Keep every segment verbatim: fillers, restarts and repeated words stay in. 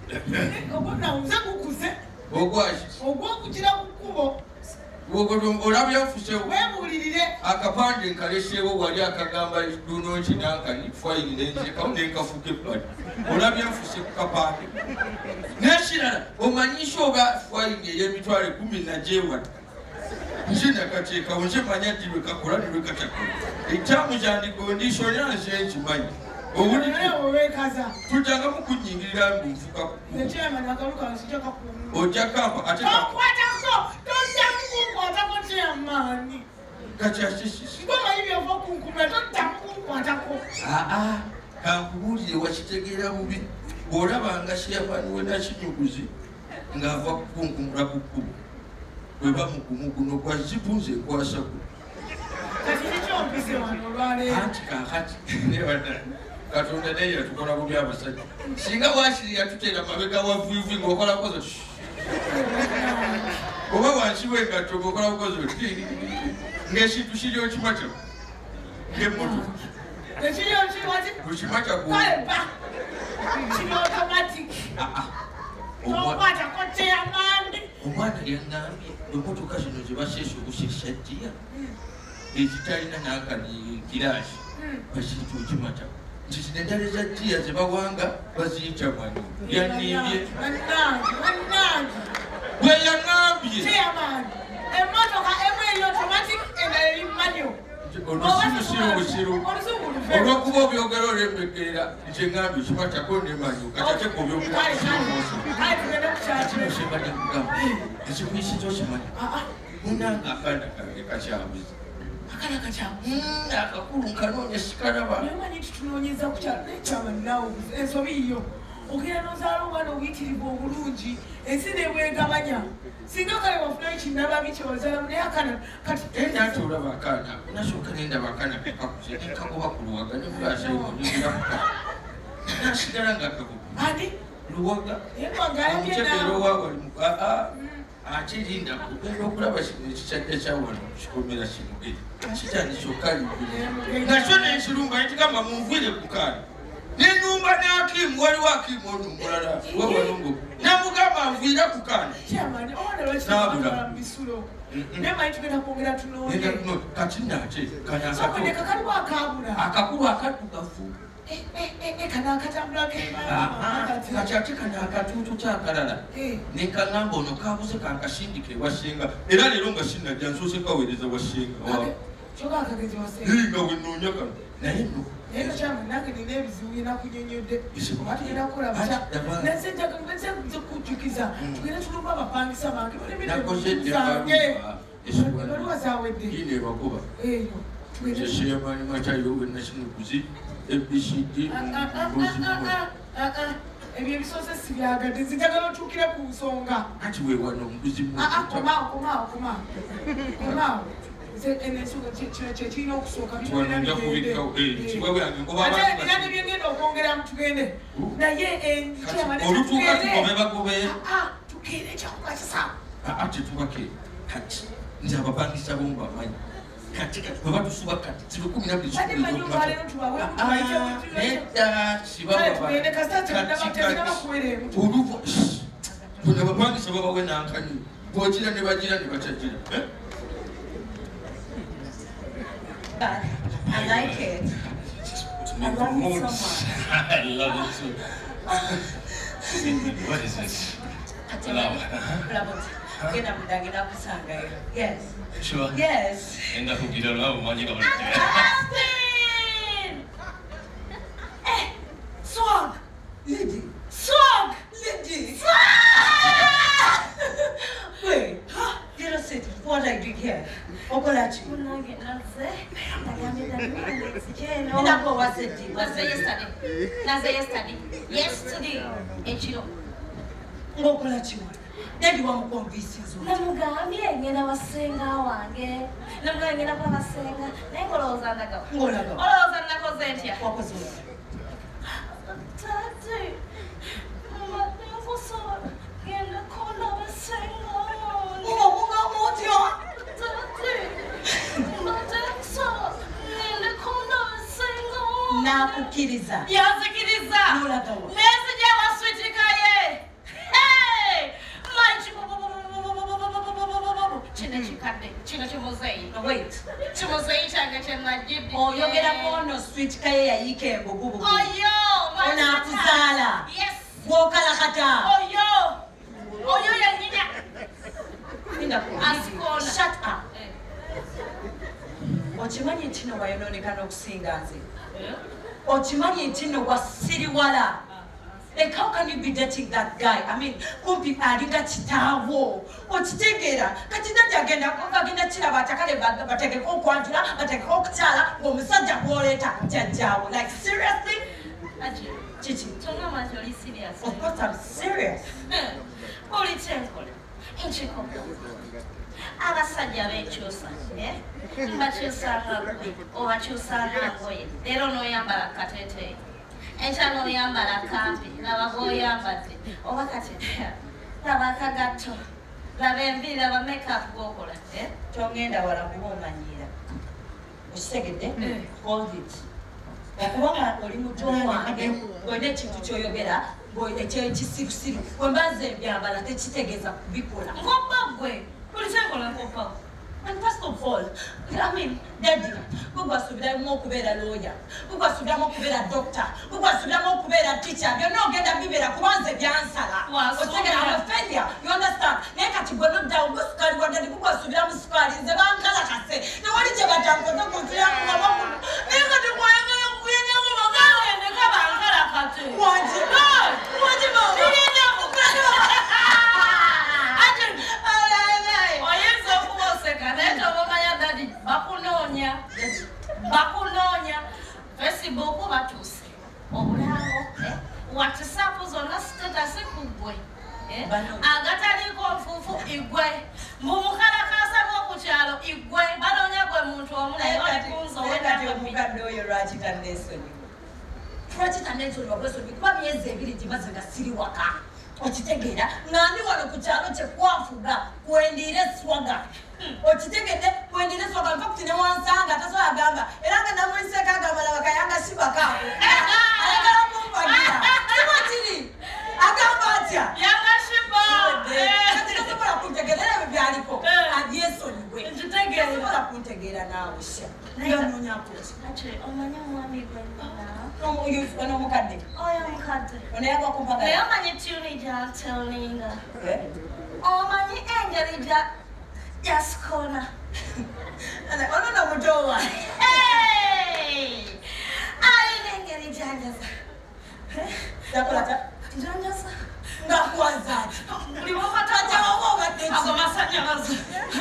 Ogona uza kukuze. Ogwashi. Ogwakukira kukubo. Wogodo olabya fuse webulirire akapande nkaleshewo wali akagamba duno kinanka ni file lenje kaunde nkafuke pad. Olabya fuse kukapande. Nashira omanyisho oba file y'emitwale kumi na jewa. Njina kateeka onje manya diwe kakola diwe katakula. Ekyamu kyandigondisho nyanze nkimanyi. Owulire owekaza. Tutanga mukunyingirira mbufuka. Nechema nakaluka nsijaka ku. Ojakapa ate Kwatako tonja kwatako chamani. Kachashishi. Ngoma hivi yova kunkume tonja kwatako. Ah ah. Kankubulire wakitegera mubi. Olaba nga sheyamani we nakinyukuzi ng'ava kunkumula ku kkubo. Bwe bamukumu guno kwa zipunze kwasako. Kati nikyo mpise wano olwaleero. Anti kakati ne wadda. Katonda naye yatukola bubi abasajja. Singa waasiri yatuteera mabega wa vuivi ng'okola kozo. Oba wansi w'engatto ng'okola kozo. Ng'ekintu kiri okimata. Ng'emmotoka. Ekiri okiwati? Okimata ku. Kale ba. Kiri automatic. Ah ah. Okwata kote y'amandi. Omwana yangambye emmotoka zino ze baseesa okuseesa ddiya ezitalina n'akani giraashi bakintu okimata nti zino endala eza ddiya ze bawanga baziyita mani yannimbye Bannange, bannange. bwe yaŋambye Chairman, emmotoka emu eri automatic endala eri manual. olusimusiru busiru olw'okuba obyogera olw'embegerera nti eŋambye okimatako nemanyi okatateka obyogera kimusembadde kugamba ekikuyisiza okimanyi munanga akaana kange kakyabuzi Akana kacyabuzi akakulu nkanoonya sikalaba namanyi tutunoonyeza ku kyalo naye kyama naawe ensobi yo ogenda n'ozaala omwana obuyitirivu obulungi ensi nebwegabanya singa kale wafunayo kinnababi kyozaalamu naye akana kati era ate olaba akaana nasooka nendaba akaana kakakuze nekagoba ku luwaga nebulaseoneiramuka nasigala nga kagoba ani luwaga omutegeero wawali ate lindaku era okulaba kino ekikadde kyawano kikomera kino kitani kyokka libbiri nakyo nenkirumba nekigamba munvire ku kaana nenumba ne Akimu waliwo Akimu ono mulala wawanongo namugamba nviira ku kaana bisulo namanyi tugenda kwongera tunoonye kati nate kakaliwo akabula akakulu akaddugavu kana akatambula kati ate kana akatuutu kyakalala nekaŋŋamba ono kabuze kankasindika ewassenga era leero nga sinnajja nsoose kaweereza wassenga nga wenoonya kano naye no naye kakyama nange nina ebizibu yenakunyonyodde atugenda kukola batya nasenjaga nze kujjukiza tugenda tulumba abapangisa bange baliwa zawedde ine bagoba eyo kyeseyamani matayo wenakinokuzi ebcd ebyo ebisoose sibyagadde nzijagala otuukire ku nsonga ati wewano omuguzi komaawo komaawo komaawo komaawo kyekirina okusooka era nebyengenda okwongeramu tugende naye tugende kyakukakisa ate tubake kati nze abapangisa bomu bamanyi kati kati bwe batusuba kati ziro kumi nabiri nedda sibabaoluvo bonna abapangisa babawe nankani bwogira ne bagira ne batagira I like it. I love it so much. I love it too. What is this? Yes. Sure. Yes. And I hope you don't know what you're going to do. Austin! Eh, swag! Lady. Swag! Lady. Swag! Wait, you don't see what I do here. Okolachi. Minako was it? Was it yesterday? That's yesterday. Yesterday. Echiro. Okolachi. Daddy wa mkonvisi zo. Namugambye ngenda wasenga wange. Namugambye ngenda kwa wasenga. Nengoloza ndaka. Ngolaga. Oloza ndako zentia. Wakozo. Tati. Mama nevuso. Ngenda kona wasenga. Munga munga motyo. Tati. Mateso. Ngenda kona wasenga. Nakukiriza. Yazikiriza. Ngolaga. Nesi jawa switikaye. sweet kaye yayiika embugubugu Oyo, onaakuzaala yes. bw'okalakata Oyo, oyo yennyina. Asikona. Shut up. Okimanyi nti no wayonooneka n'okusinga nze. Okimanyi nti no wasiriwala. Like, how can you be dating that guy? I mean, kumpi alinga kitaawo. Okitegeera kati nati agenda agenda kiraba atakale bategeka okwanjula bategeka okukyala ng'omusajja gw'oleeta jjajjaawo. Like, seriously? Kiki? Tonga manzi oli serious. Of course I'm serious. Oli kyenkola. Nkiko. Abasajja beekyusa. Bakyusanga obakyusanga ngoye. Leero n'oyambala kateeteeyi. Enkya n'oyambala kampi. Laba g'oyambadde. Oba kati laba akagatto. Laba enviiri laba make-up g'okola. Tongenda wala kuba omanyiira. Okitegedde? Hold it. Okubanga oli muto wange olina ekintu ky'oyogera ekyekisirusiru bwe mbaza ebyambala tekitegeeza kubikola. Nkoppa gwe. Oli kyenkola nkoppa. And first of all, I mean, Daddy, we go to the more kubera lawyer, we go to the more kubera doctor, we go to the more kubera teacher. You know, get a bibera kuanze byansala. Or second, I'm a failure. You understand? Neka chibono down, go sukari, what the go to the sukari, the man kala kase. The one is about to go to the mama. Neka the one who we never go and the kala kase. What? What about? Bakunoonya bakunoonya Facebook batuuse obulango WhatsApp zonna status kugwe agataliiko nfuufu igwe mumukalakasa bw'okukyalo igwe banoonya gwe muntu omu naye balikunza omukadde oyo lwaki tanneesonyiwa lwaki tanneesonyiwa bwesonyi kuba myezi ebiri gimaze nga siri waka okitegeera nga ndi wano ku kyalo kyekwafuga kwendiire swaga okitegedde kwendiire swaga nfakuti ne wansanga tasobola agamba era nga namwiseeko agamba laba kayanga sibakaako ayagala mumbagira kiba kiri agamba atya yanga shiba kati tasobola kuntegeera era bwe byaliko abyesonyiwe tasobola kuntegeera naawe sha yanoonyakoki omanyi omwami gwe nnina n'omukadde oyo omukadde onayagwa kumpagala naye omanyi tuni gyatelinga omanyi engeri gya yasikona ono nomutowa alina engeri gyanjaza yakolata njanjaza ngakwaza ati buli wakatajawawo obadde ago masanyalaza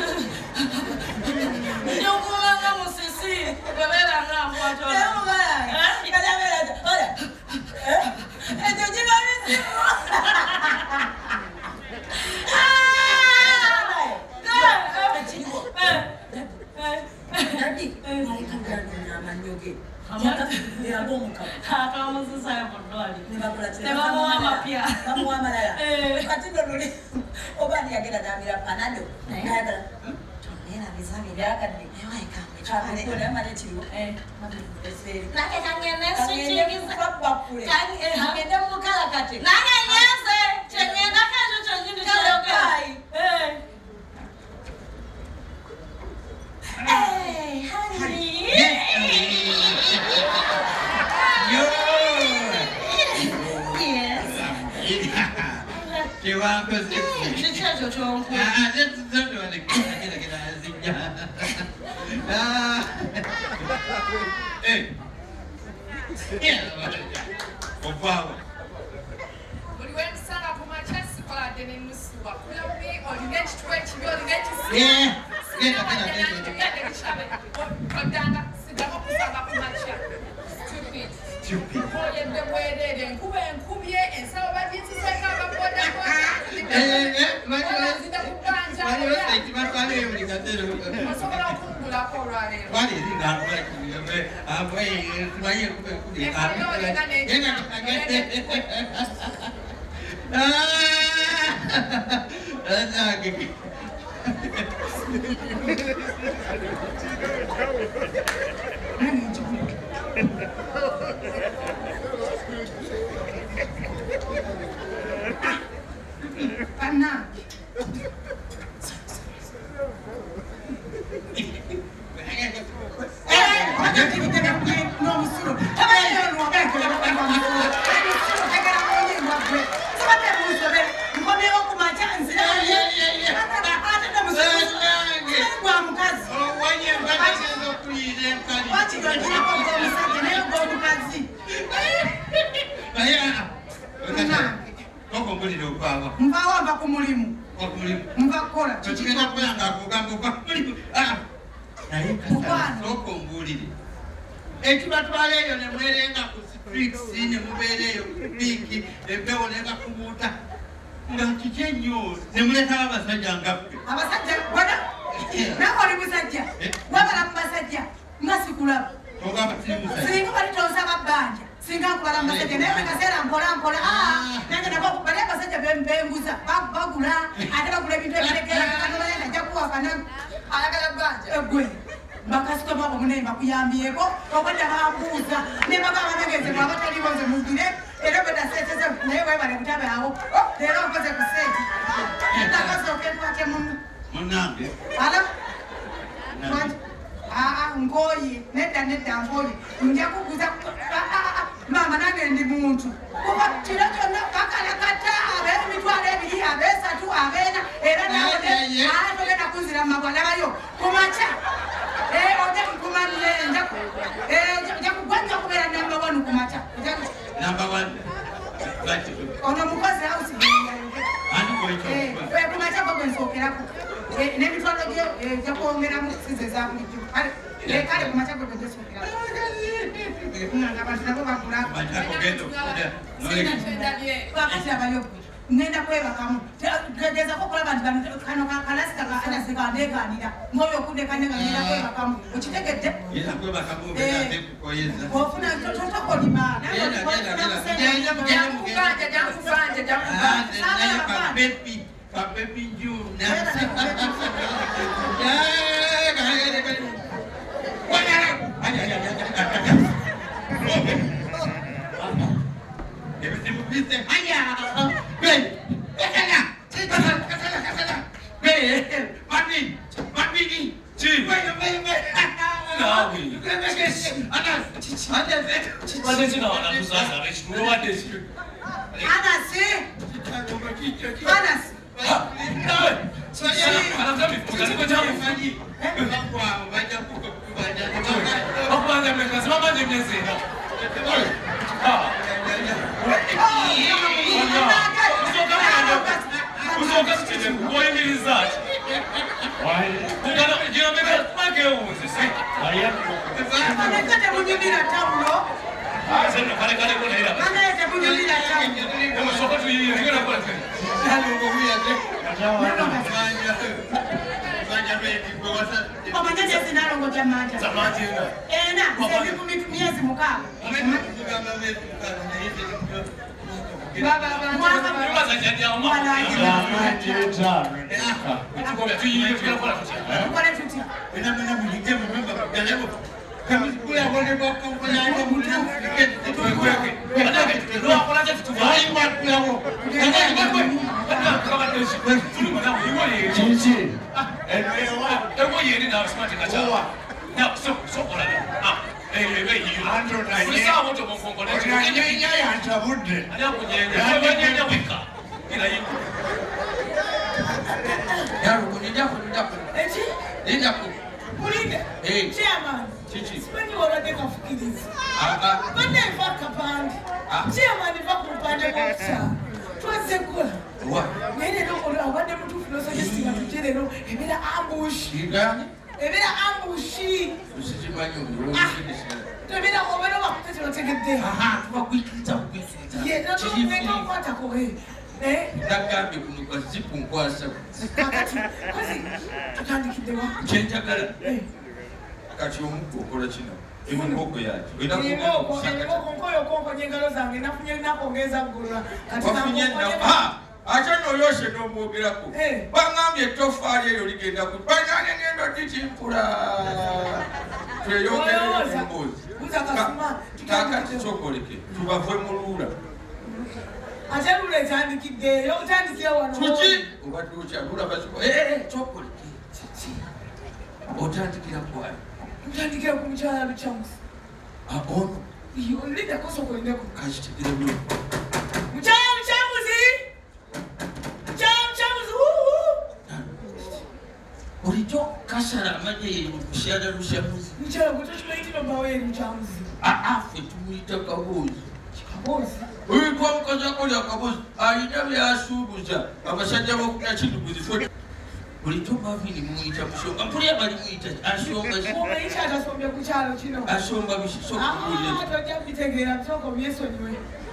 nyokulanga musisi bwebeeranga nkwatola ekyo kiba bizibu akamuzisayo mu ddwaliro ne bamuwa amapya bamuwa amalala kati no luli oba ndiyagenda namira panado ayagala tonerabizabiryakadde amala ekiriwo nange kangende sikingiza bakule agende mukala kati nange nyenze kyengenda kakyo kyenyini kyayogera Hey, honey. Yes. Che va così. C'è c'è c'è un po'. Ah, adesso sono le cose che la signa. Ah. Eh. Por favor. Uliwemsanga kumachasi kwa deni nusuwa. Kulawi olingechi twechi olingechi si. Yeah. Genda genda genda. Genda kishabe. Kodanga sidama kusanga kumacha. Stupid. Stupid. Oye de wedede nkube nkubye ensawo badinsi seka baboda boda. Eh eh, mani zinda kubanja. mani wese kimatwale yuli katero. Osobola okungula ko lwalero. Wali zinga ngwe amwe tumaye kube kube. Genda genda. Ah. Ah. Pana. Eh, okombulira okwawa nvawa nva ku mulimu nva kukola kikigenda kuyanga akugamba okwa mulimu naye kasooka ombuulire ekibatwala eyo ne mwerenga ku streets ne mubeera eyo biiki empewo negakubuuta nga kiki ennyo ne muleetawo abasajja ngaffe abasajja bona nawe oli musajja wabala mu basajja nga sikulaba singa bali tosaba bbanja singa nkubala mu basajja naye bwe kaseera mpola mpola nange nabo bali abasajja benguza bagula ate bagula ebintu ebiregera kanobalenda ajja kuwakana ayagala bbanja gwe bakasitoma abo munaye bakuyambyeko obadde bambuuza ne bagamba negeze bwaba taliwo nze mugire era bedaseeteze naye webale mutabe awo leero nkoze ku seeti nakasooka entwate munange ala aa ngoye nedda nedda ngoye nja kuguza mama nange ndi muntu kuba kiro kyonna bakalakata abeera emitwalo ebiri abeesatu abeena era nawe togenda kunzira mumabwalabayo kumaca oja kukumalire njakugwanja kubeera namba wanu kumaca ono mukozi hausi kumaca gwagwensookeraku n'emitwalo gyo gyakwongeramu size eza bulijjo kale kumaca gwe gwegesookeraku abantu nabo bagulakakati ngenda kwebakamu gegezako okulaba nti kano kalasita kaanasekandeekanira ngoyo okudekane nga ngenda kwebakamu okitegedde ofuna tokolima miezi mukaaga ebera ambushi tebera obero bakutete bategedde aha tubakwikiriza kukwikiriza ye nato kwata ko he eh dagambe kuno kwa zipu nkwasa kakati kazi tutandikide wa chenjagala eh kati omuko kola kino emukoko yacho ina ko ko nkoyo konko nyengalo zange nafunye nakongeza ngulula kati nafunye ha acha noyoshe nomwogerako bangambye ettoffaali eyo ligenda ku banyane ngendo tikimpula tweyongere emboozi kakati kyokoleke tubave muluula ate lula etandikiddeeyo otandikire wano tuki obadde okyalula basiko kyokoleke otandikira kwali otandikira ku mukyala lukyamusi ono lindakosokolindeko kakitegere bulo mukyala lukyamusi Bulijjo kasala amanye ye kushara rushamuzi. Mchara kutoshima itino bawe mchamuzi. Ah ah, fwe tumuyita kabozi. Kabozi? Uyu kwa mkoza kuli akabuzi. Ayina byasuubuza. Abasajja b'okulya kiduguzi fwe. Bulitoma vini muyita musonga. Mpulira bali muyita asonga. Omuyita atasombye ku kyalo kino. Asonga bisoko kulya. Ah, tojja bitegeera bisoko byesonyiwe.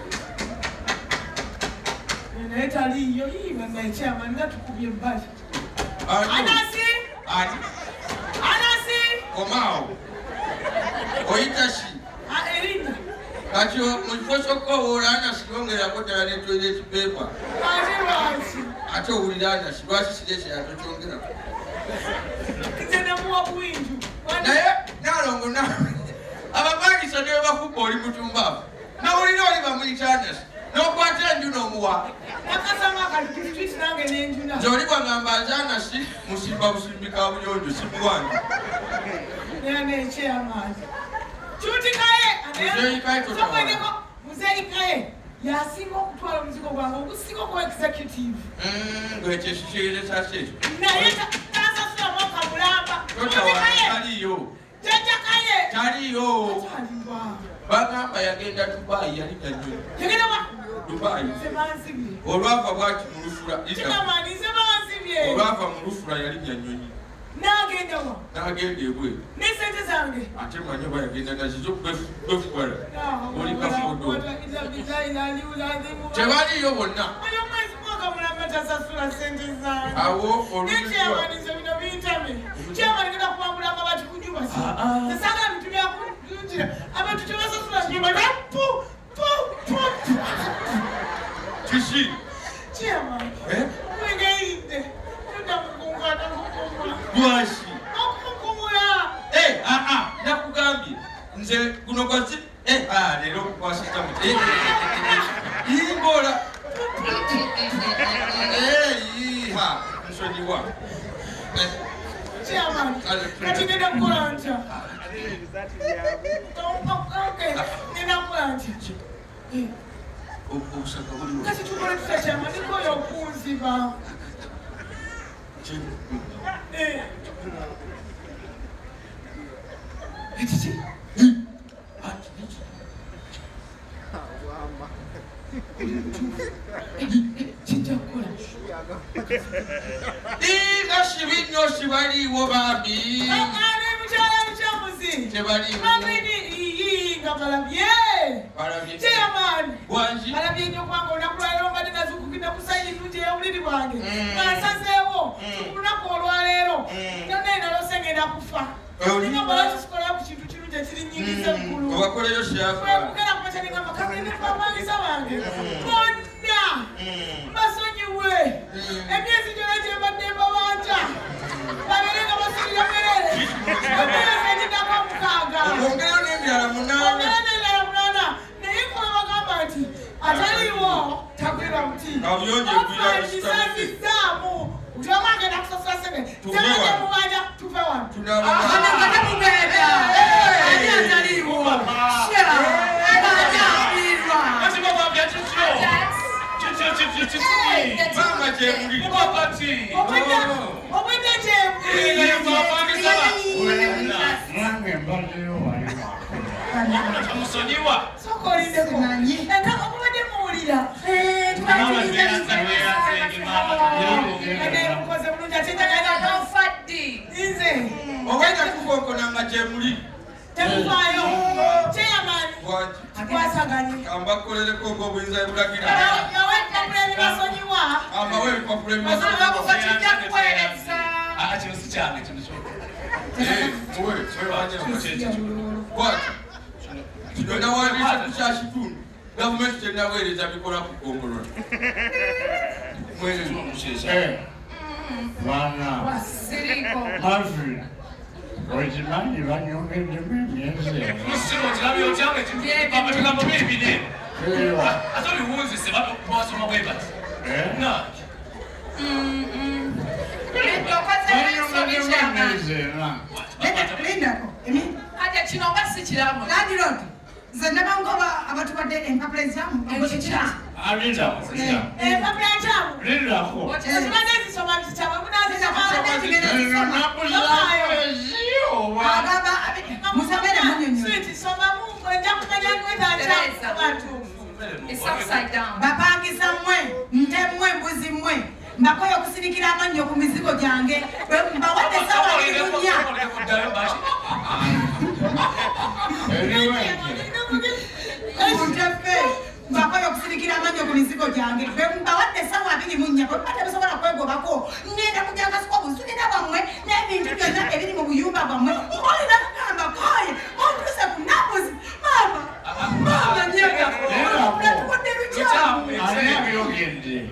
Naye taliyo yiwe nga ekyama nga tukubye ebbali. Anasi! Ani? Anasi! Komao. Oyita shi. Ah, erinnya. Kati mukifo ky'okukoowoola Anasi yongerako ddala ne toilet paper. Ate lwaki? Ate owulira Anasi lwaki sirese yatokyongerako. Nze namuwa bwinju. Naye Nalongo na abapangisa ne bakubba oli mutumbaavu. Nawulira oli bamuyita Anasi. N'okwata enju n'omuwa. Akasanga kali ku street nange n'enjuna. Nze oli bwagamba nze Anasi musimba busimbi ka buyonjo si muwange. Naye n'ekyamaanyi. Kyutikaye! Muzeeyi Kaye totawaana. Muzeeyi Kaye yasinga okutwala omuzigo gwange ogusinga okuba executive. Ng'ekyo kikiyeresa ki ekyo? Naye tansasulamu akamulamba. Totawaana taliyo. Jjajja Kaye! Taliyo. Taliwa. Bagamba yagenda Dubai yali tajjo. Yagenda wa? Dubai. Nze bansibye. Olwava bwaki mu Lufula. Kigambani nze bansibye. Olwava mu Lufula yali Nyanyonyi. N'agenda wa? N'agenda ebweru. N'esente zange? Ate manya bwe yagenda nazizo kwefuwala. Oli kafudo. Tebaliyo bonna. Oyo mwezi mwaka mulamba tasasula sente zange. Awo oluzizwa. N'ekyamanize bino bintame. Kyamani genda kubambulanga bati kujuba si. Tesagala mitumya kunjira. Abantu tebasasula njuba. Pu! Pu! Pu! Kiki? Kyamani. Eh? Mwegeyidde. Tudda mukungana mukungula. Lwaki? Okumukumula. Eh, ah ah, nakugambye. Nze guno kwazi. Eh, ah, lero kwasita muti. Eh, Imbola. Eh, iha. Nsonyiwa. Eh. Kyamani. Kati ngenda kukola ntya? Okay, ngenda kukola ntya? Obusaka buliwo. Kati tukole tutya Kyamani koyo okunziba. Eh. Ekiki? Kijja kukola. Inga shibi nnyo sibaliiwo bambi. Ani mukyala mukyamuzi. Tebaliiwo. Mambini iyi nga balabye. Balabye. Kyamani. Wangi. Balabye nnyo kwanga olunaku lwaleero mbadde nazukukidde ku sayini nnungi ey'obuliri bwange. Nga nsazeewo. Ku lunaku olwaleero. Yonna enalose ngenda kufa. Ninga balaki sikolayo ku kintu kirungi ekirinyingiza eggulu. Obakoleyo syafa. Kwekugenda ku makya ninga makagende bapangisa bange. Bonna basonyiwe. Emyezi gyonna gye mbadde mbabanja. Babeere nga basulira merere. Emyezi egiddako mukaaga. Ongerayo n'emirala munaana. Ongera n'emirala munaana. Naye kuba bagamba nti ataliiwo tagwira muti. Kabuyonjo egwira ekisazizaamu. Ujoma agenda kusasula sente. Tebajja mubanja tuve wano. Tunaba. Ana kata mugenda. Ani ataliiwo. Shera. Bajaabirwa. Kati babambya kityo. Kityo kityo kityo. Mama gyemuli. Mubakati. Obwedda obwedda gyemuli. Eyo babambisa ba. Nange mbaddeyo wali wako. Tamusonyiwa. Sooka olindeko. Eka omubadde muwulira. Mama zeyaza weyaza mama. Ade mukoze bulungi ate njagala Nofaddi. nze. Ogenda kukonkonanga gyemuli. Temufaayo. Kyeyamaani. Wangi. Tukwasaganye. Kambakolereko ng'obuyinza ebulagira. Nawe ebipapula ebibasonyiwa. Ambawe ebipapula Basobola ebibasonyiwa. kufa kijja kuweereza. Ah, kino si kyange kino kyo. Eh, muwe, muwe Kwaki? Kino nawandiisa ku kya kitundu. Gavumenti tenaweereza bikola ku ggongolola. Mwezi. Eh, bwana Wasiriko. Alfred, okimanyi banyongeddemu emyezi eno. Musiro kirabye otyange kino. Ebigambo biri binene. Ewa. Ate obiwunzise basoma bwe bati. Eh? Nange. Banyongeddemu emyezi ena. Lindako. Emi. Ate kino nga si kiramu. Landiroodi. Nze nabangoba abatubadde empapula ezaamu. Ekikira. Alinda. Empapula nkyamu. Lindako. Zibadde zisoma kitabo munazisoma. Eno nnaku zakwezi oba. Agamba musomere munyonyo. Sweet somamu njja kumenya kwetaaga abantu. It's upside down. Bapangisa mwe, nte mwe, mbuzi mwe. Mbakoyo kusirikira amanyo ku mizigo gyange. Mbawate sawa limunya. Muntefe. Mbakoyo kusirikira amanyo ku mizigo gyange. Mbawate sawa limunya. Bapate bisobola kwegobako. Ngenda kujanga siko busubira bamwe n'ebintu byonna ebiri mu buyumba bamwe. Ngolina kugamba koye. Ontuse ku nabuzi. Mama. Mama nyega. Natukodde luchamu. Ani byogende.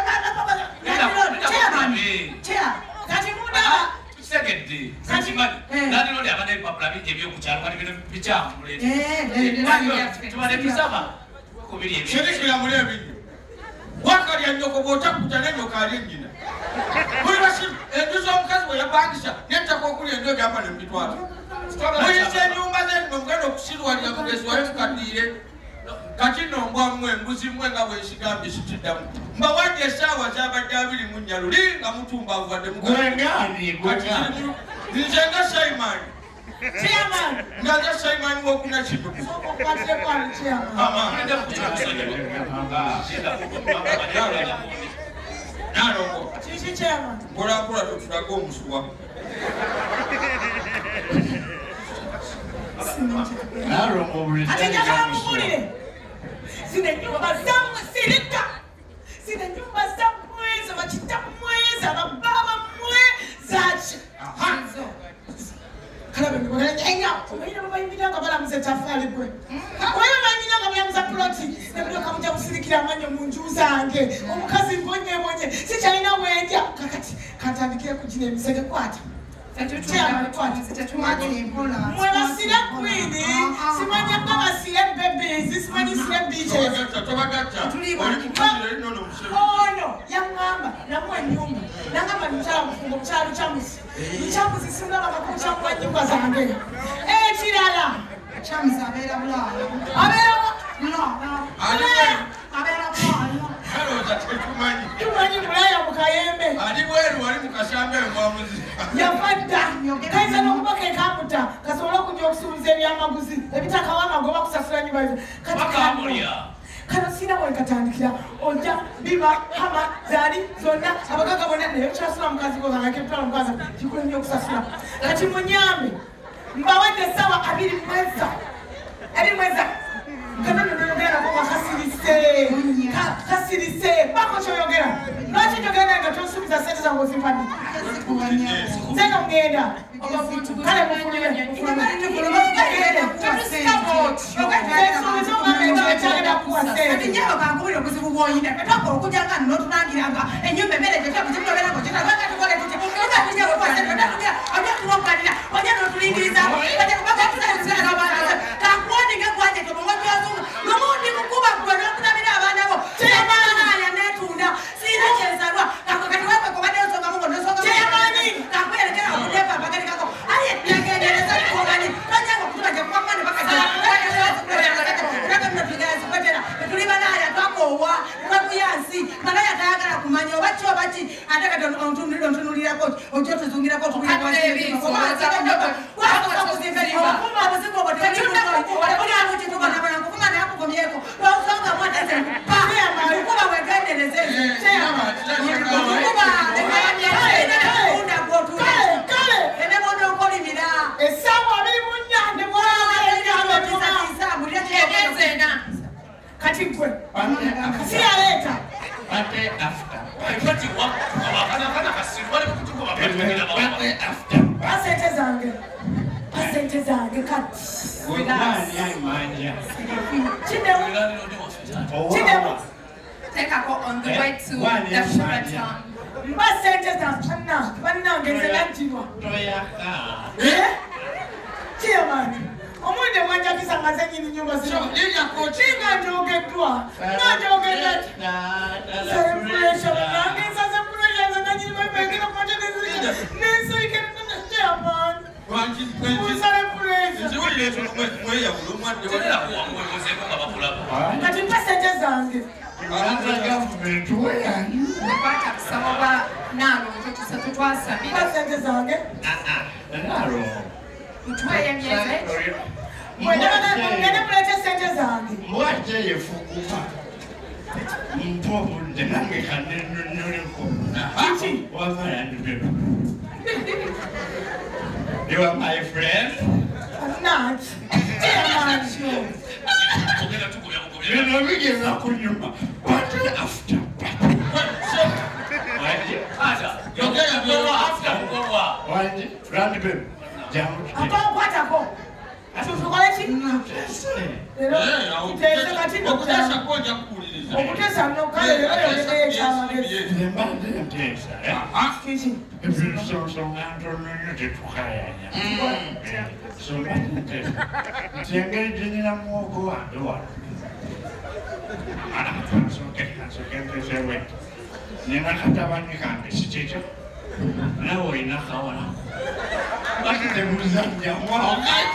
Second, Sanchimani, nani lodi abane papula bije byo kuchalo kali bino bichamu mulete. Eh, tubane tusaba. Kubiri ebi. Shirikira muri ebi. Wakali anyoko bota kutana nyoka alingina. Muri bashim enduzo omukazi we yabangisha netta ko kuli endo byapa ne mitwala. Muri se nyumba ze ngomgano kushirwa ya mugezi wa mukadire. Kati nombwa mwe mbuzi mwe nga bweshigambi shitidamu. Mba wanje sawa zabadde abiri mu Nyaluli nga mutumba avadde mu Gwengani, gwengani. Nzenga Simon. Chairman. Ngaza Simon wo kuna chitu. Okwatte kwa chairman. Mama. Nenda kuchalo kusonye. Nenda kuchalo. Nalongo. Chichi chairman. Mpola mpola tutulaga omusuwa. Nalongo bulisa. Ate njagala mubulire. Zine nyumba zammwe sirika. Zine nyumba zammwe z'abakitammwe z'abababa mmwe zaki. Kalabe ndibona enya. Omayina babayimbira nga balamuza ettafaali gwe. Omayina bayimbira nga balamuza ploti. Nebulyoka mujja kusirikira amanyo mu nju zange. Omukazi mbonyebonye. Sikyalina wendya. Kakati kantandikire kugina emisege kwata. Mwebasire kwini, simanya nga basire bebezi, simanyi sire biches. Ono, yangamba, namu enyumba. Nangamba nchamufungo, mchalu chamusi. Mchamusi simula bakakucha mwa nyumba zange. Eh, chirala. Chamusi abera mula. Abera mula. Abera mula. Hello, that's what you mean. You want to play a Mukayembe? I didn't wear one because I'm very well. Yafadda kaisa nokubaka ekamuta kasobola kujja okusuubiza ebyamaguzi ebitaka wamagoba kusasula nyumba ezo kano sina bwekatandikira ojja biba hama zaali zonna abagaga bonna naye kyasula mukazi gozanakepitala mukazi kikulu nnyo okusasula kati munyambe mbawadde essaawa abiri mweza abiri mweza kanononoyogerako wakasirise kasirise bako kyoyogera lwaki njogera naye nga tosuubiza sente zange ozimpadde Zeka mgenda. Kale mufulire. Nyalo kangubira okuzibu bwoyina katako okujanga notunangiranga enyumba emereje kyakuzimulobera ko kina lwaka tukole tuti kuba tujja kukwasa tunakuja abya tuwokalira wajja notulingiriza wajja kubaka tunakuza abana takwoni ngakwaje to mwa byazungu nomundi mukuba kwa nakutabira abana bo chemana ya netunda sina chezalwa kakati wewe ko bade osonga mungo nosonga chemani kakwelekera okudepa bagani kako aye tegereza kokani kanya kutuja kwa mwana baka wa kwakuyansi mana yatayagala kumanya obachi obachi ate kati ontunulira koti ojo tuzungira koti Kati kwe. Si aleta. Pate after. Pate wa. Abakana kana kasimwale kutuko bapate Pate after. Asente zange. Asente zange kati. Wengani yamanja. Chidemu. Chidemu. Take a go on the way to the Sheraton. Asente zange. Panna. Panna ngezela njiwa. Toyaka. Eh? Chairman. Omude mwanjakisa ngazenyi ni nyumba zino. Nija kochi. Nga njogeddwa. Nga njogeddwa. Celebration. Nange sasa pressure za nanyi mwepekera kwa chakizija. Nenso ikena chairman. Wanji kwenji. Celebration. Njiwe leto mwe ya ulumwa njiwe ya uwa mwezeko nga bakulaba. Kati passenger zange. Another government where? Nepata kusaba ba nalo tutusa tutwasabira. Passenger zange. Ah ah. Naro. Mutwaye myeze. Mwenda mwenda mwenda mwenda sente zange. Mwache yefukuka. Mpovu nange kanennyonnyoleko. Wamala ndibeba. You are my friend? I'm not. Chairman. Bino bigenda kunyuma. But after. Yogera byo after kugowa. Wanje, randi bebe. Jamu. Akwatako. Tutukole ki? Eh, awo. Okutesa koja kuuliriza. Okutesa no kale lero yogere kyamagezi. Nembande ntesa. Ah, Kiki. Ebyo so so ngantro nyo tetukayanya. So ngantro. Tiengeri jenina mwoko wange wano. Ana so keka so keka sewe. Nina katabani kange sichecho. Nawo ina kawana. Baki te muzanja mwa.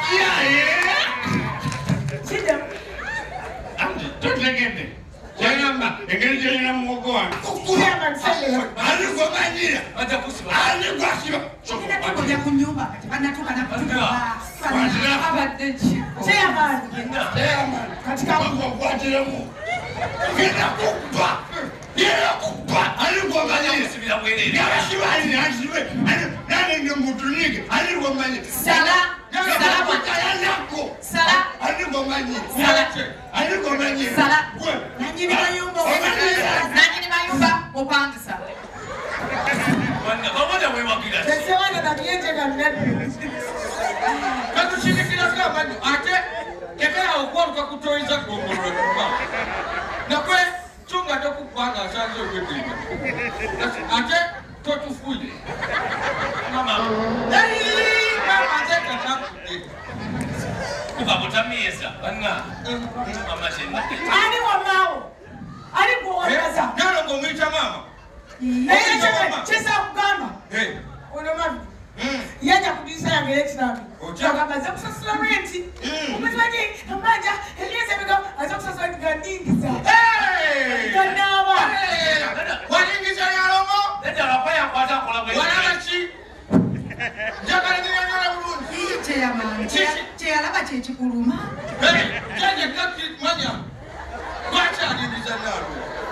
Sida. Andi tutegende. Jayamba engeri jenina mwoko wange. Chairman sale. Ali gomanyira. Acha kusiba. Ali gwasiba. Nina tukoja kunyumba kati banatuka na kutuka. Abadde. Chairman. Chairman. Katika mwakwatiramu. Genda kuba. Genda kuba. Ali gomanyira. Kusibira bwerere. Yabashibali nasibe. Nane ngemutunike. Ali gomanyira. Sala. Sala Bakaya nako. Sala. Ali gomanyira. Sala. Ali gomanyira. Sala. Gwe. Nanyini mayumba. Nanyini mayumba. Opangisa. Wanda babona we wakira. Tesewana na kiyenje kanene. katushirikira kamanyo ate kekera okwaluka kutoyiza kugongolwa kuba. Nakwe chunga tokupanga asanze okwedinga. Ate totufuye. Mama. Ei, mama teka takude. Kuba mutamieza. Bana. Mama shenna. Ani wamao. Ali kuwakaza. Nalo ngomwita mama. Naye chama chesa kugamba. Eh. Ono mama. Yaja kudisa yange yetinami. Kagamba za kusasula renti. Umezwaje amanja Elieza bega aza kusasula ngandingiza. Hey! Kanaba. Waningiza yalongo? Nenda rapaya kwata kola bwe. Wala chi. Jakala ni yanyola bulungi. Chairman. Chairman chechikuluma. Hey, jaje kaki manya. Kwacha alingiza nalo.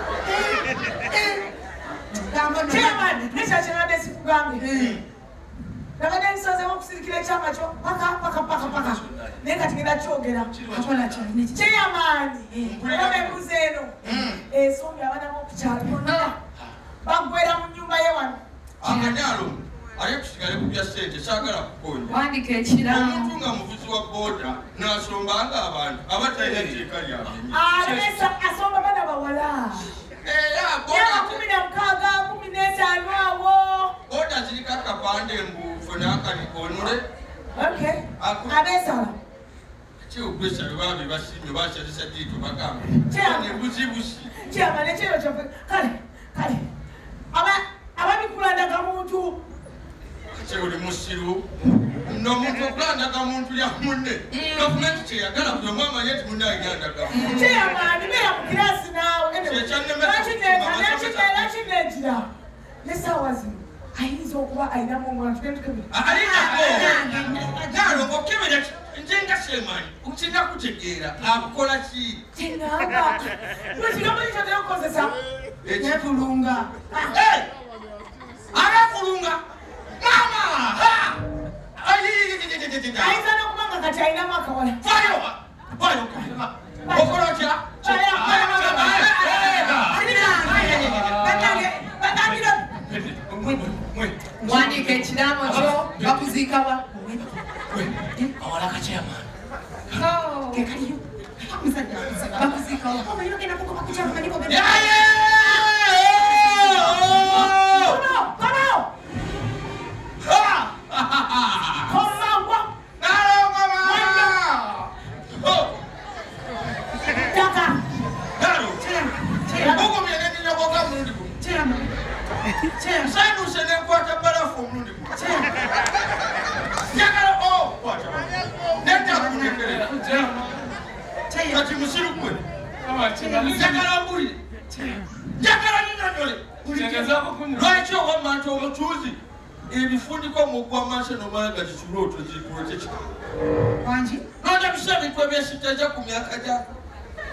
Chairman, nisha chana desi kugambi. Nabade nsaze okusirikira chama cho paka paka paka paka. Nenga tigenda chogera. Akola chani. Chairman. Obe kuzeno. Eh sombi abana mo kuchalo. Bagwera mu nyumba ye wano. Akanyalo. Aye kusigale kubya sente sagala kukonya. Wandika ekiraamo. Omuntu nga muvuzi wa boda n'asombanga abantu abatayina etteeka lyabwe. Ah, lesa asomba bana bawala. Era Ya boda kumi na mkaga, kumi n'etaano awo. boda ziriko akapande mbu funa akalikonole. Okay. Aku- Abesala. Kyogwesa bwe basimye bakyalisa diito bagamba. Kyama. Ne buzibusi. Kyama nekiro kyaffe. Kale, kale. Aba ababikulanda muntu. Kyoli musiru. N'omuntu okulandaga muntu lya munne. Gavumenti kyeyagala buli omu amanye nti munne ayandaga. Kyama nibeera mu kirasi naawe. Nakinetira. N'essaawa zino ayinza okuba ayinamu omwana tugendekebe. Alinako. Nalo okebera nze nga Seemani okusinga kutegeera akola ki? Kyenamba. Lwekigambo kikyotera okukozesa. Netulunga. Hey! Arakulunga! Mama! Ha! Ayinza n'okubanga kati ayinamu akawala. Vayo! Vayo! Okola otya? Wandika ekiraamo kyo bakuziikawa. Awala kachairman. Kekaliyo. Musajja bakuziikawa. Omanyi ogenda kukopa ku kyama manyi bogenda. Kono! Kono! Komangwa! Taka! Chairman. Chairman. Sanduse n'enkwata balafu omulundi guno. Njagala o kwata. Nedda kunyekerera. Kati musiru gwe. Njagala mbulire. Njagala ninyonyole. Lwaki owamma nti omutuuzi ebifundiko mugwa maaso nomala nga kisuula otozikulote kika. Wangi. Nonda bisa ebintu ebyesitaja ku myaka gyako.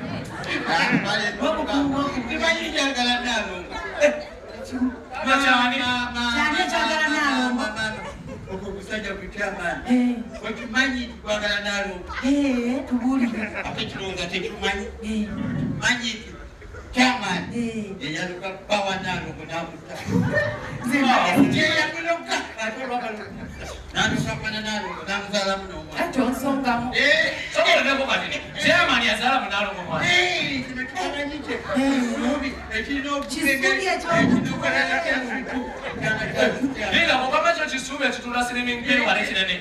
Timanyi njagala Nalongo. Makyani. Kyani ekyagala Nalongo. Ogwo omusajja kukyamaani. Okimanyi twagala Nalongo. Tubuulire. Ate kirowooza tekimanyi. Manyi kyamaani. Eyaluka bawa Nalongo n'amutta. Yeyamuloka ate olwakalongo. N'alusakana Nalongo n'amuzaalamu n'omwana. Ate onsongamu. Sobola ne kuba nini. Kyamaani yazaalamu Nalongo mwana. Kino kifaananyi kye. Ekirina Kisubi ekyo. Linda bw'ogamba ekyo kisubi ekitula sirimingi wali kinene.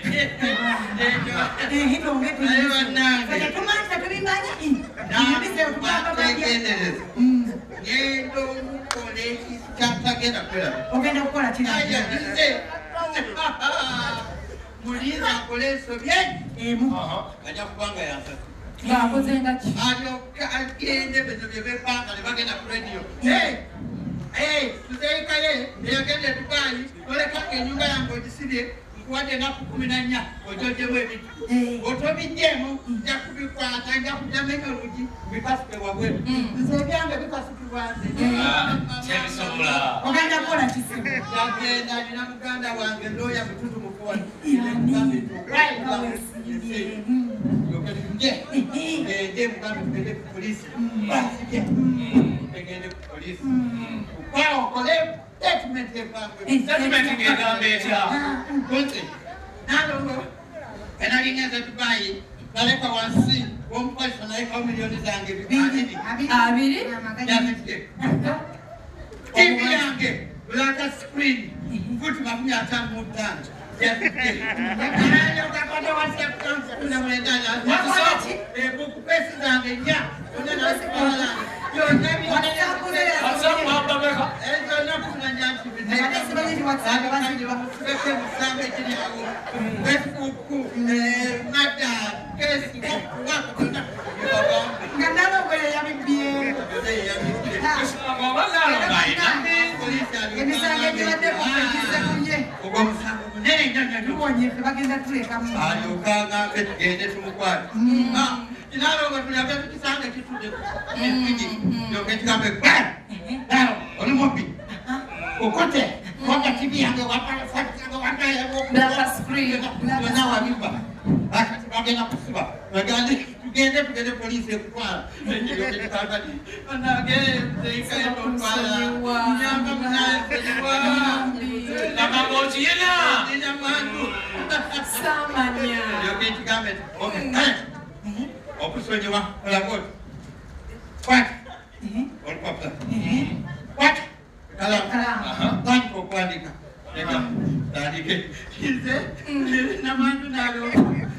Tumanyi tetubimanyi. Tegendereza. Ngendo omukole kyatagenda kulaba. Ogenda kukola kino. Ayagize. Muliza akole ensobye. Emu. Ajja kubanga yansatu. Ng'akozenga ki? Alyoka agende bino bye bepanga ne bagenda ku rediyo. Tuzeeyikaye eyagenda e Dubayi olekanga ennyumba yange ogisibye nkuwadde ennaku kumi na nnya ogyojjemu ebintu. Otobiddemu nja kubikwata nja kujamenya olugi bikasuke wabweru. Nze ebyange bikasukibwa nze. Tebisobola. Ogenda kukola kisimu. Yagenda alina muganda wange looya mututu mukola. Nje, nje mkano kupeleke polisi. Basi pengine polisi. Kwao kole statement ya statement ngegambe cha. Kote. Nalo penalingeza Dubai. Naleka wansi, wompasa naika milioni zange bibili. Abiri. Yamete. T V yange, ulaka screen. Futu mafumi atamu mutano. Yamete. Nanya ukapata WhatsApp account kuna mwendana. Wakati buku pesa zange nya. Unana wasipahala. Yo nami WhatsApp kuzela. WhatsApp baba beka. Ezo na kuna nyansi bide. Adesi bide WhatsApp basi wakubeke msambe chini hawo. Facebook, mada, kesi wako kuna. Ngandalo kwenye yami bie. Kisha ngoma nalo bai. Emisa ngejwa depo kujise kunye. Ugo msambe. Nene nyanya tu. Uonye bagenda tule kama. Ayo kanga kete tumukwati. Ah, inalo ngatunya kete kisanga kitude. Mimi ndio kete kambe. Nalo, oni mopi. Ukote. Kwa T V yangu wapa fakti yangu wapa yangu. Black screen. Na walipa. Akati bagenda kusiba. Bagandi tugende tugende polisi kwa. Ndio kete kanga. Anage zeika ndo kwa. Nyamba mnaye. Na mambo jina. Nina mangu. Samanya. Ndio kete kambe. Okay. Opusonye wa la moto. What? On papa. What? Kalam. Kalam. Tanko kuandika. Neka. Andike. Kize. Na mandu nalo.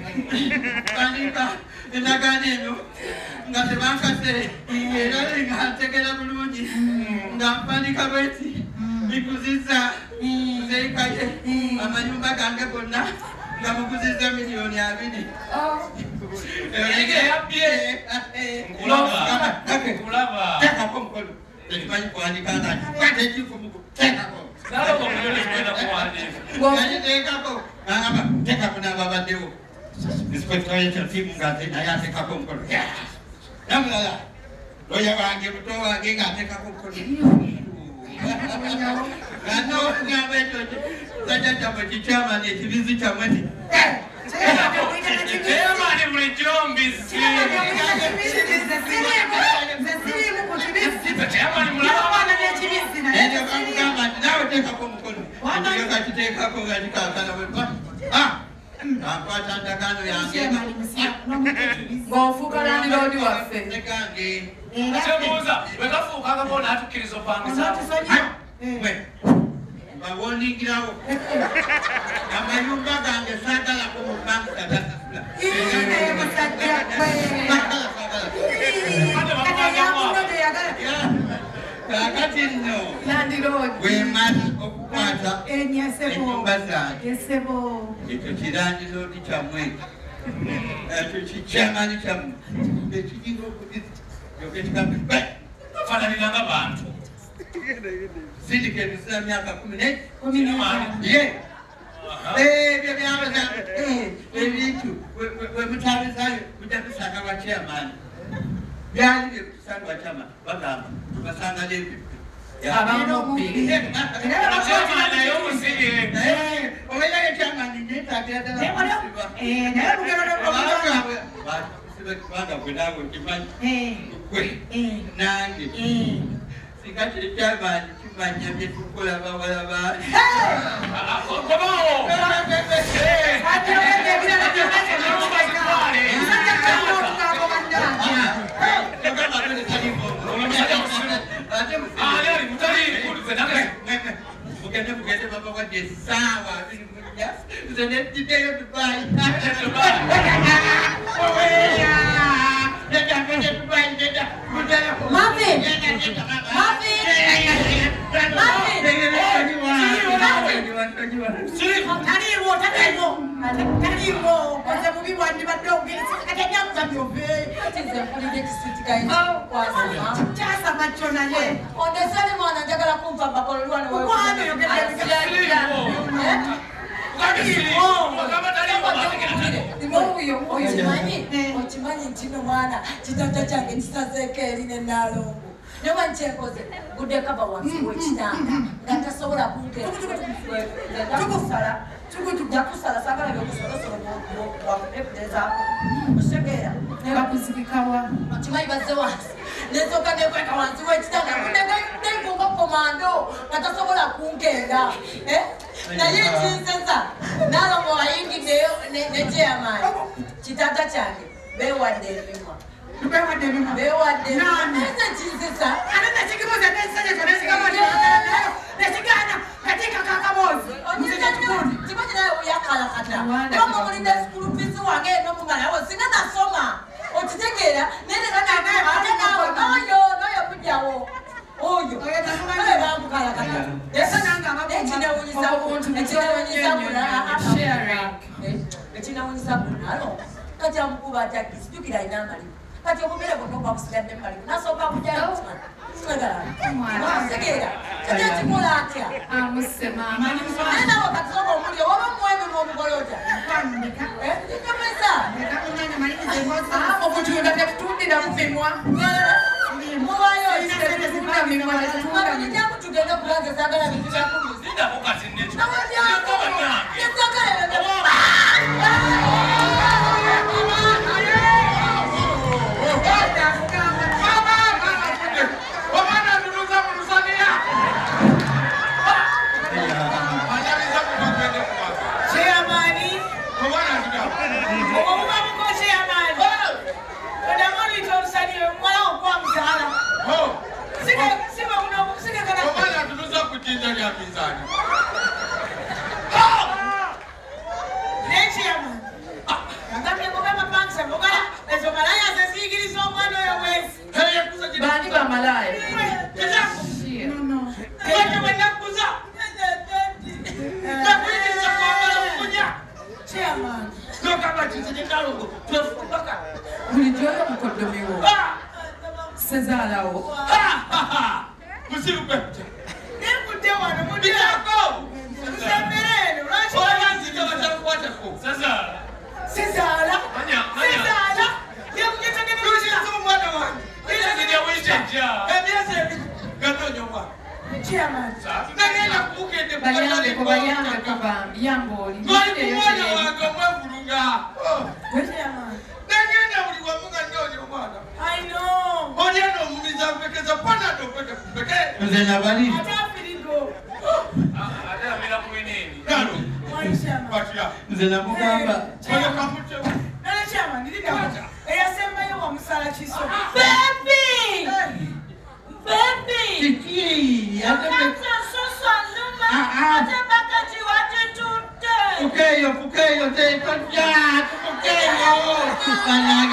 Andika. Inaganeno. Ngasebanka se. Era ngatekela bulungi. Ngampandika bweti. Nikuziza. Zeikaye. Amanyumba gange gonna. Ngamukuziza milioni abiri. Oh. Ege yapie. Kulaba. Kulaba. Teka kwa mkono. Nifanye kuandika ndani. Kwate jifu Mungu. Teka kwa. Nalo kwa milioni kwenda kuandika. Yaani teka kwa. Ngamba teka kuna baba deo. Inspector yetu timu ngate na yate kwa mkono. Namlala. Loya wange mtoa wange ngate kwa mkono. Ngano ngabe toje. Saja chama chichama ni chivizi cha mwezi. Chama ni mlijombi si. Chama ni mlaba. Ndio kama nao teka kwa mkono. Ndio kachiteka kwa katika kana wewe. Ah. Napata ndakano yange. Ngofuka nani lodi wafe. Nekange. Achemuza, wekafuka kabona atukirizo pangu sawa. We. Baboni kirawo. Amayumba gange sagala ko mbangu kadasa fula. Ile masajja kwe. Sagala sagala. Hata baba yangu. Kakati no. Nandi lodi. We must okukwata. Enyesebo. Enyumba zange. Yesebo. Ekyo kirandi lodi kya mwezi. Ekyo kikyamani kya mwezi. Ekigingo okudisi. Yokekikambe. Fananira ng'abantu. Sindike ebisira myaka kumi ne Kumi n'etaano. ye ebyo byabaza ebintu we mutabizayo kujja kusanga lwa chairman byali byekusanga lwa chairman bagamba basanga n'ebyo Abamubbi. Chairman naye omusige. obeera ye chairman netaatera ddala Eh, naye lugero lw'okugamba. kubanga gwe naawe okimanyi Eh. gwe nange singa kiri chairman kimanya byetukola bawala baali Kobawo. Ati ogende ebirala byonna Bazitwale. Musajja kalina otugambo bannange. Ah, yali mutali kulize nange. Mugende mugende baba wadde essaawa abiri mujja nze neddideyo Dubai. Oweya nedda ngende Dubai nedda mudayo. Marvin! Taliiwo, taliiwo. Taliiwo. Koze bubi bwandibadde ogirisi kati enyamuza byove. Nze mpulidde ekisiitikayi kwasama. Kyasama kyo naye. Ondesale mwana njagala kumpa bakolo lwano wewe. Mukwano yogedde Oyo okimanyi okimanyi nti no mwana kitata kyange kisazeeko eri ne Naalongo ne wankyekoze gudde kaba wansi w'ekitanda nga tasobola kunkeekusala jakusala sagala byokusolosolo wakuneputezaako osegeera nebakuzibikawa okimanyi bazze wansi nesooka nekweka wansi w'ekitanda neivunga komando nga tasobola kunkenga naye ekinsesa nalongo ayingiddeyo nekyeyamaani kitata kyange bewadde ebimwa bewadde ebimwa bewadde ese kinsesa ate nekikibuuza nekisenyeko nekigana katikakakabozi kimanyi naye uyakalakata oba mulinde sikulu fisi wange nomumalawo singa nasoma okitegeera ate nawe noyo noyo kujjawo oyo oyo bamukalakata ekinawunyisa bunalo kati amukuba ati akisijukira alina amalimu kati obumere bonna obwakusigadde mumalimu nasooka kujasegeera kati ekikola atya naye nawe katisoka omulio waba muwememu omugole otya ikameza obutunda tetutundira mumimwa mubayo ijjaku tugende kubanza sagala bintu byakuluzi bani bamalaya bulijjoyo mukodomiwo sezaalawo musirukweja nekudde wano mudyako musembereeno lwakibabanzikabatyakukwatako sezaala sezaala yemugetegeneokiza omwana wange emyezi ebiri ganoonya omwana nagenda kumugende bayambeko bayambeko bambi yambaoli omwana wange omwevulunga nagenda buli wamu nga noonya omwana olyana omumiza mpekeza panado mpeke kupeke nze nabali nze namugamba eyasembayo wamusala kiso Pukeyo, pukeyo, te tojja, pukeyo. Banage